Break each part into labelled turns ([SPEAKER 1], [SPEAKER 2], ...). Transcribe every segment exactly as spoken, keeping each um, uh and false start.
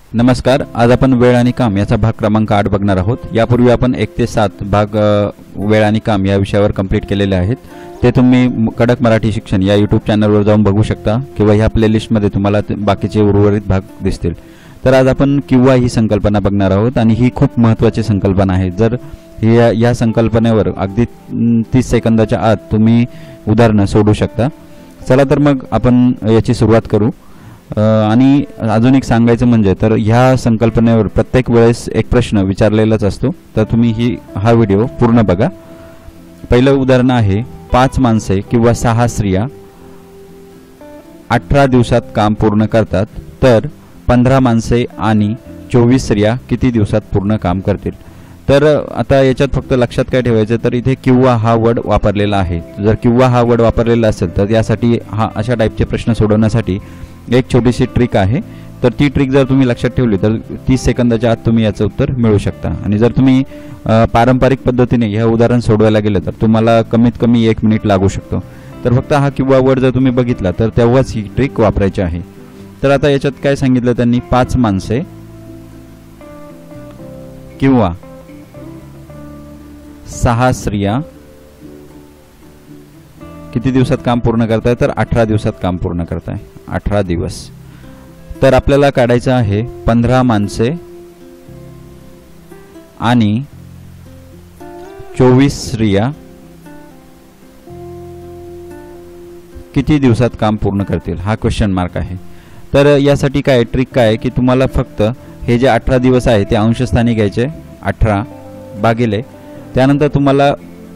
[SPEAKER 1] नमस्कार. आज आपण वेळ आणि काम याचा भाग क्रमांक आठ बघणार आहोत. यापूर्वी आपण एक ते सात भाग वेळ आणि काम या विषयावर कंप्लीट केलेले आहेत. ते तुम्ही कडक मराठी शिक्षण या यूट्यूब चॅनलवर जाऊन बघू शकता किंवा ह्या प्लेलिस्टमध्ये तुम्हाला बाकीचे उर्वरित भाग दिसतील. तर आज आपण किंवा ही संकल्पना बघणार आहोत आणि ही खूप महत्त्वाची संकल्पना आहे. जर या या संकल्पनेवर अगदी तीस सेकंदाच्या आत तुम्ही उदाहरणं सोडू शकता. चला तर मग आपण याची सुरुवात करू. आणि अजून एक सांगायचं म्हणजे तर ह्या संकल्पनेवर प्रत्येक वेळेस एक प्रश्न विचारलेलाच असतो. तर तुम्ही ही हा व्हिडिओ पूर्ण बघा. पहिलं उदाहरण आहे, पाच माणसे किंवा सहा स्त्रिया अठरा दिवसात काम पूर्ण करतात, तर पंधरा माणसे आणि चोवीस स्त्रिया किती दिवसात पूर्ण काम करतील. तर आता याच्यात फक्त लक्षात काय ठेवायचं, तर इथे किंवा हा वर्ड वापरलेला आहे. जर किंवा हा वर्ड वापरलेला असेल तर यासाठी हा अशा टाईपचे प्रश्न सोडवण्यासाठी एक छोटीशी ट्रिक आहे. तर ती ट्रिक जर तुम्ही लक्षात ठेवली तर तीस सेकंदाच्या आत तुम्ही याचं उत्तर मिळवू शकता. आणि जर तुम्ही पारंपरिक पद्धतीने हे उदाहरण सोडवायला गेलं तर तुम्हाला कमीत कमी एक मिनिट लागू शकतो. तर फक्त हा किंवा वर्ड जर तुम्ही बघितला तर तेव्हाच ही ट्रिक वापरायची आहे. तर आता याच्यात काय सांगितलं त्यांनी, पाच माणसे किंवा सहा स्त्रिया किती दिवसात काम पूर्ण करताय, तर अठरा दिवसात काम पूर्ण करताय. अठरा दिवस. तर आपल्याला काढायचं आहे पंधरा माणसे आणि चोवीस स्त्रिया किती दिवसात काम पूर्ण करतील, हा क्वेश्चन मार्क आहे. तर यासाठी काय ट्रिक काय की तुम्हाला फक्त हे जे अठरा दिवस आहे ते अंशस्थानी घ्यायचे, अठरा भागिले त्यानंतर तुम्हाला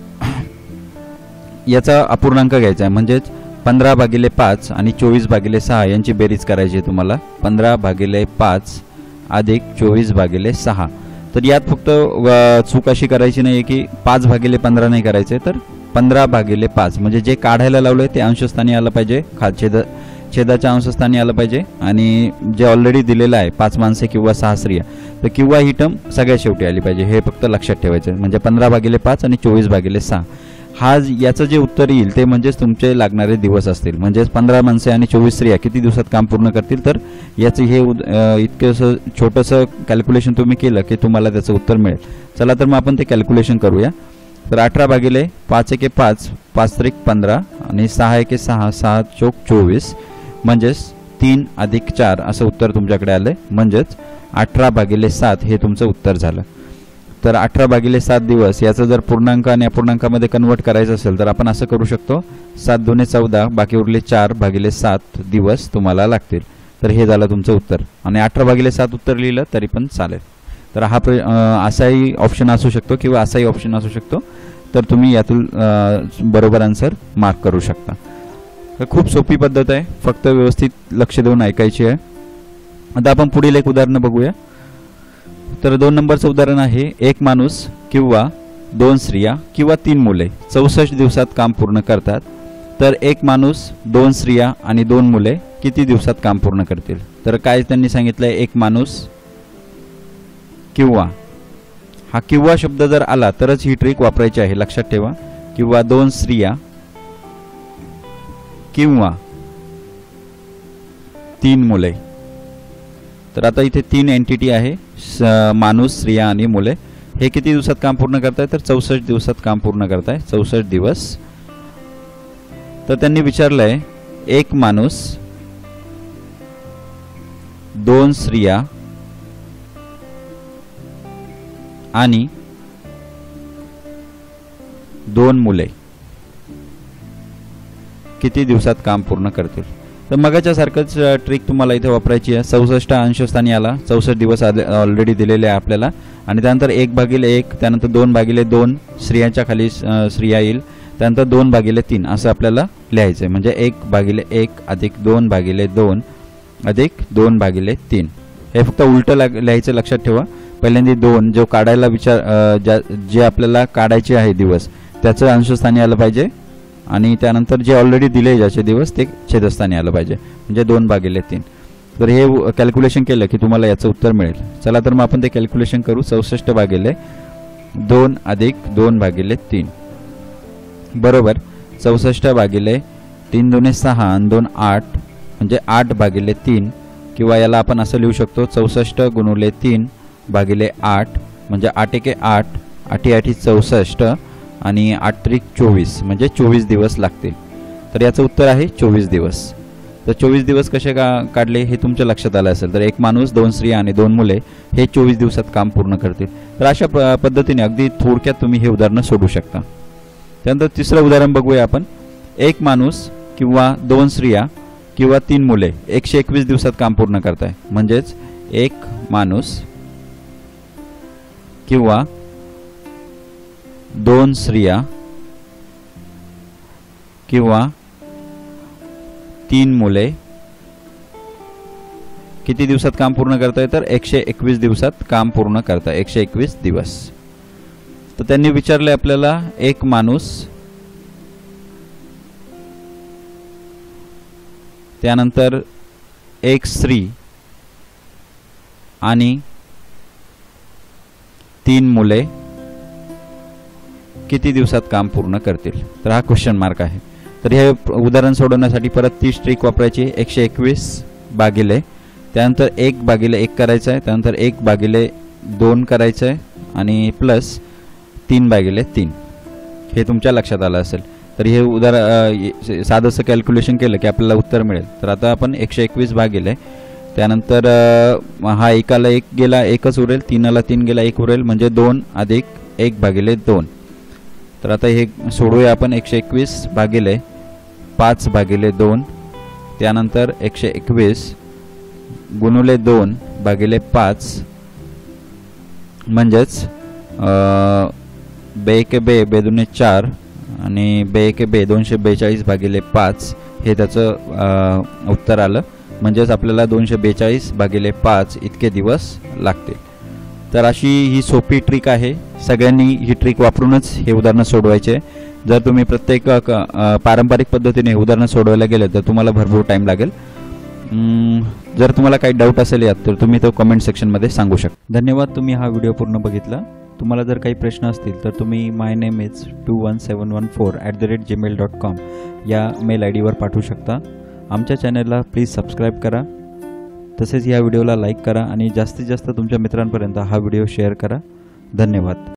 [SPEAKER 1] याचा अपूर्णांक घ्यायचा आहे. म्हणजेच पंधरा भागिले पाच आणि चोवीस भागिले सहा यांची बेरीज करायची आहे तुम्हाला. पंधरा भागिले पाच अधिक चोवीस भागिले सहा. तर यात फक्त चूक अशी करायची नाही की पाच भागिले पंधरा नाही करायचे, तर पंधरा भागिले पाच म्हणजे जे काढायला लावलंय ते अंशस्थानी आलं पाहिजे, खा छेद छेदाच्या अंशस्थानी आलं पाहिजे. आणि जे ऑलरेडी दिलेलं आहे पाच माणसे किंवा सहा स्त्रिया, तर किंवा ही टर्म सगळ्यात शेवटी आली पाहिजे. हे फक्त लक्षात ठेवायचं. म्हणजे पंधरा भागिले पाच आणि चोवीस भागिले सहा हा याचं जे उत्तर येईल ते म्हणजेच तुमचे लागणारे दिवस असतील. म्हणजेच पंधरा माणसे आणि चोवीस स्त्रिया किती दिवसात काम पूर्ण करतील, तर याचं हे इतकंसं छोटंसं कॅल्क्युलेशन तुम्ही केलं की तुम्हाला त्याचं उत्तर मिळेल. चला तर मग आपण ते कॅल्क्युलेशन करूया. तर अठरा भागिले पाच एके पाच, पाच त्रिक पंधरा आणि सहा एके सहा, सहा चोक चोवीस म्हणजेच तीन अधिक चार असं उत्तर तुमच्याकडे आलंय. म्हणजेच अठरा भागिले सात हे तुमचं उत्तर झालं. तर अठरा भागिले सात दिवस याचं जर पूर्णांक आणि अपूर्णांकामध्ये कन्वर्ट करायचं असेल तर आपण असं करू शकतो, सात दोन्ही चौदा, बाकी उरले चार भागिले सात दिवस तुम्हाला लागतील. तर हे झालं तुमचं उत्तर. आणि अठरा भागिले सात उत्तर लिहिलं तरी पण चालेल. तर हा प्र असाही ऑप्शन असू शकतो किंवा असाही ऑप्शन असू शकतो. तर तुम्ही यातून बरोबर आन्सर मार्क करू शकता. तर खूप सोपी पद्धत आहे, फक्त व्यवस्थित लक्ष देऊन ऐकायची आहे. आता आपण पुढील एक उदाहरण बघूया. तर दोन नंबरचं उदाहरण आहे, एक माणूस किंवा दोन स्त्रिया किंवा तीन मुले चौसष्ट दिवसात काम पूर्ण करतात, तर एक माणूस, दोन स्त्रिया आणि दोन मुले किती दिवसात काम पूर्ण करतील. तर काय त्यांनी सांगितलंय, एक माणूस किंवा हा किंवा शब्द जर आला तरच ही ट्रिक वापरायची आहे, लक्षात ठेवा. किंवा दोन स्त्रिया किंवा तीन मुले. तर आता इथे तीन एंटिटी आहे, माणूस, स्त्रिया आणि मुले. हे किती दिवसात काम पूर्ण करताय, तर चौसष्ट दिवसात काम पूर्ण करताय, चौसष्ट दिवस. तर त्यांनी विचारलंय, एक माणूस, दोन स्त्रिया आणि दोन मुले किती दिवसात काम पूर्ण करतील. तर मगाच्या सारखंच ट्रिक तुम्हाला इथे वापरायची आहे. चौसष्ट अंशस्थानी आला, चौसष्ट दिवस ऑलरेडी दिलेले आहे आपल्याला. आणि त्यानंतर एक भागिले एक, त्यानंतर दोन भागिले दोन, स्त्रियांच्या खाली स्त्रिया येईल, त्यानंतर दोन भागिले तीन असं आपल्याला लिहायचं आहे. म्हणजे एक भागिले एक अधिक दोन भागिले दोन अधिक दोन भागिले तीन. हे फक्त उलटं लिहायचं, लक्षात ठेवा. पहिल्यांदा दोन जो काढायला विचार जे आपल्याला काढायचे आहे दिवस त्याचं अंशस्थानी आलं पाहिजे, आणि त्यानंतर जे ऑलरेडी दिले ज्याचे दिवस ते छेदस्थानी आलं पाहिजे, म्हणजे दोन भागिले तीन. तर हे कॅल्क्युलेशन केलं की तुम्हाला याचं उत्तर मिळेल. चला तर मग आपण ते कॅल्क्युलेशन करू. चौसष्ट भागिले दोन अधिक दोन भागिले तीन बरोबर चौसष्ट भागिले तीन दोन्ही सहा आणि दोन आठ, म्हणजे आठ भागिले तीन किंवा याला आपण असं लिहू शकतो चौसष्ट गुणुले तीन भागिले आठ म्हणजे आठ एके आठ, आठी आठी चौसष्ट आणि आठ त्रिक चोवीस म्हणजे चोवीस दिवस लागतील. तर याचं उत्तर आहे चोवीस दिवस. तर चोवीस दिवस कसे का काढले हे तुमच्या लक्षात आलं असेल. तर एक माणूस, दोन स्त्रिया आणि दोन मुले हे चोवीस दिवसात काम पूर्ण करतील. तर अशा पद्धतीने अगदी थोडक्यात तुम्ही हे उदाहरणं सोडवू शकता. त्यानंतर तिसरं उदाहरण बघूया आपण. एक माणूस किंवा दोन स्त्रिया किंवा तीन मुले एकशे एकवीस दिवसात काम पूर्ण करताय. म्हणजेच एक माणूस किंवा दोन स्त्रिया किंवा तीन मुले किती दिवसात काम पूर्ण करताय तर एकशे एकवीस दिवसात काम पूर्ण करताय. एकशे एकवीस दिवस. तर त्यांनी विचारले आपल्याला एक माणूस, त्यानंतर एक स्त्री आणि तीन मुले किती दिवसात काम पूर्ण करतील. तर हा क्वेश्चन मार्क आहे. तर हे उदाहरण सोडवण्यासाठी परत तीस ट्रिक वापरायची. एकशे एकवीस भागिले, त्यानंतर एक भागिले एक करायचं आहे, त्यानंतर एक भागिले दोन करायचं आहे आणि प्लस तीन भागिले तीन. हे तुमच्या लक्षात आलं असेल. तर हे उदाहरण साधंसं कॅल्क्युलेशन केलं की आपल्याला उत्तर मिळेल. तर आता आपण एकशे एकवीस भागिले, त्यानंतर हा एकाला एक गेला एकच उरेल, तीनाला तीन गेला एक उरेल म्हणजे दोन अधिक एक भागिले दोन. तर आता हे सोडूया आपण. एकशे एकवीस भागिले पाच भागिले दोन, त्यानंतर एकशे एकवीस गुणुले दोन भागिले पाच म्हणजेच बे एके बे, बे दुने चार आणि बे एके बे दोनशे बेचाळीस भागिले पाच हे त्याचं उत्तर आलं. म्हणजेच आपल्याला दोनशे बेचाळीस भागिले पाच इतके दिवस लागतील. तर अशी ही सोपी ट्रिक आहे. सगळ्यांनी ही ट्रिक वापरूनच हे उदाहरणं सोडवायचे. जर तुम्ही प्रत्येक पारंपरिक पद्धतीने उदाहरणं सोडवायला गेले तर तुम्हाला भरपूर टाईम लागेल. जर तुम्हाला काही डाऊट असेल यात तर तुम्ही तो कमेंट सेक्शनमध्ये सांगू शकता. धन्यवाद, तुम्ही हा व्हिडिओ पूर्ण बघितला. तुम्हाला जर काही प्रश्न असतील तर तुम्ही my name is two one seven one four at the rate Gmail dot com या मेल आय डीवर पाठवू शकता. आमच्या चॅनलला प्लीज सबस्क्राईब करा. तसेच या व्हिडिओला लाईक करा आणि जास्तीत जास्त तुमच्या मित्रांपर्यंत हा व्हिडिओ शेअर करा. धन्यवाद.